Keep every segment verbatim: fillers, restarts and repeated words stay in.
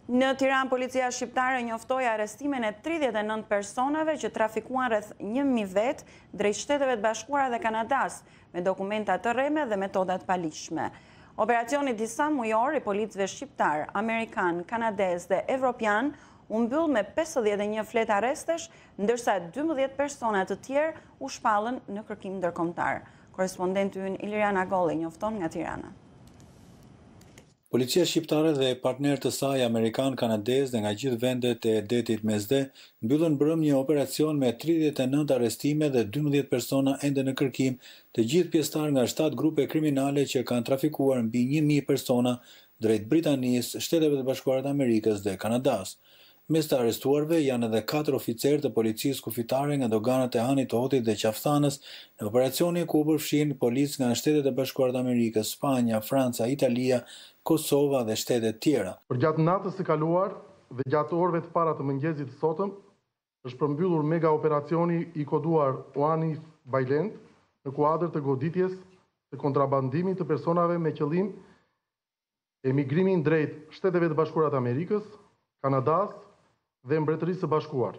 Në Tiranë, policia shqiptare njoftoi arrestimin e tridhjetë e nëntë personave që trafikuan rreth një mijë vet drejt Shteteve të Bashkuara dhe Kanadas me dokumenta të rreme dhe metoda të paligjshme. Operacioni disa mujor i policëve shqiptar, amerikan, kanadez dhe evropian u mbyll me pesëdhjetë e një fletë arrestesh, ndërsa dymbëdhjetë persona të tjerë u shpallën në kërkim ndërkombëtar. Korrespondenti ynë Iliriana Golli njofton nga Tirana. Policia shqiptare dhe partnerët të saj amerikan, kanadez dhe nga gjithë vendet e detit mesdhe mbyllën brëm një operacion me tridhjetë e nëntë arrestime dhe dymbëdhjetë persona ende në kërkim, të gjithë pjesëtar nga shtatë grupe kriminale që kanë trafikuar mbi një mijë persona drejt Britanisë, Shteteve të Bashkuara të Amerikës dhe Kanadas. Mes të arrestuarve janë edhe katër oficerë të policisë kufitare nga doganat e Hanit, Ohrit dhe Qafthanës në operacioni ku u përfshin policë nga Shtetet e Bashkuara të Amerikës, Spanja, Franca, Italia, Kosova dhe shtetet tjera. Për gjatë natës së kaluar dhe gjatë orëve të para të mëngjesit të sotëm, është përmbyllur mega operacioni i koduar Oani Bajlend në kuadër të goditjes të kontrabandimit të personave me qëllim emigrimin drejt Shteteve të Bashkuara të Amerikës, Kanadas dhe Mbretërisë së Bashkuar.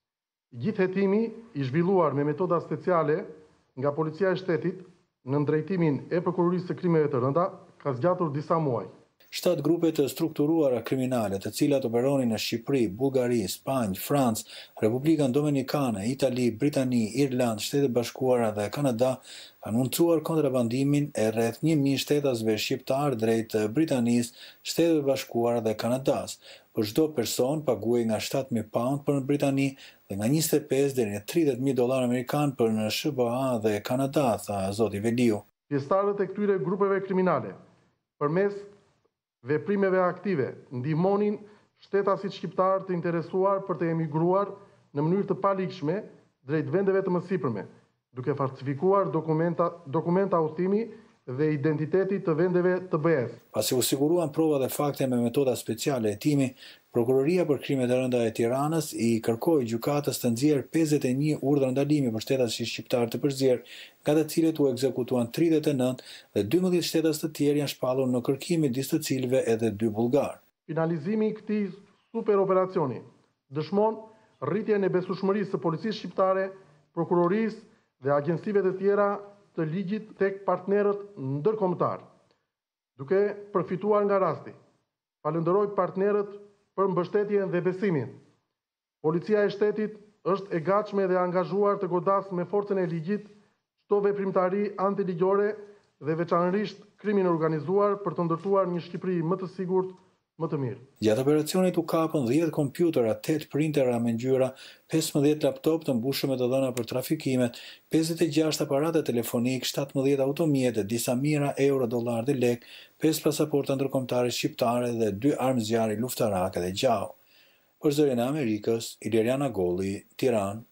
Gjithë hetimi i zhvilluar me metoda speciale nga Policia e Shtetit në drejtimin e Prokurorisë së Krimeve të Rënda ka zgjatur disa muaj. Shtatë grupe të strukturuara kriminale, të cilat operonin në Shqipëri, Bullgari, Spanjë, Francë, Republikën Dominikane, Itali, Britani, Irlandë, Shtetet Bashkuara dhe Kanada, kanë mundsuar kontrabandimin e rreth një mijë shtetasve shqiptar drejt Britanisë, Shteteve Bashkuara dhe Kanadas. Për çdo person paguaj nga shtatë mijë pound për në Britani dhe nga njëzet e pesë deri në tridhjetë mijë dollar amerikan për në S B A dhe Kanada, tha zoti Veliu. Pjesëtarët e këtyre grupeve kriminale, përmes veprimeve aktive, ndihmonin shtetasit shqiptar të interesuar për të emigruar në mënyrë të paligjshme drejt vendeve të mësipërme, duke falsifikuar dokumenta, dokumenta udhëtimi dhe identiteti të vendeve të B E-s. Pasi u siguruan prova dhe fakte me metoda speciale hetimi, Prokuroria për Krimet e Rënda e Tiranës i kërkoi gjykatës të nxjerrë pesëdhjetë e një urdhra ndalimi për shtetasit shqiptar të përzier, nga të cilët u ekzekutuan tridhjetë e nëntë dhe dymbëdhjetë shtetas të tjerë janë shpallur në kërkim midis të cilëve edhe dy bullgar. Finalizimi i këtij super operacioni dëshmon rritjen e besueshmërisë së policisë shqiptare, prokurorisë dhe agjencive të tjera të ligjit tek partnerët ndërkombëtar. Duke përfituar nga rasti, falenderoj partnerët për mbështetjen dhe besimin. Policia e Shtetit është e gatshme dhe angazhuar të godasë me forcën e ligjit çdo veprimtari antiligjore dhe veçanërisht krimin organizuar për të ndërtuar një Shqipëri më të sigurt, më të mirë. Gjatë operacionit u kapën dhjetë kompjutera, tetë printera me ngjyra, pesëmbëdhjetë laptop të mbushur me të dhëna për trafikimet, pesëdhjetë e gjashtë aparate telefonik, shtatëmbëdhjetë automjete, disa mijëra euro, dollar dhe lek, pesë pasaporta ndërkombëtare shqiptare dhe dy armë zjarri luftarake dhe gjau. Për Zërin e Amerikës, Iliriana Golli, Tiranë.